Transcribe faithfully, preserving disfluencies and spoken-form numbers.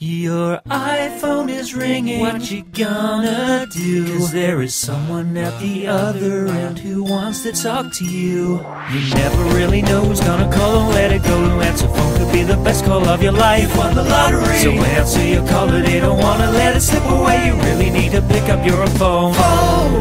Your iPhone is ringing, what you gonna do? Cause there is someone at the other end who wants to talk to you. You never really know who's gonna call, don't let it go. To answer phone could be the best call of your life. You won the lottery, so answer your call today. Don't wanna let it slip away, you really need to pick up your phone. phone.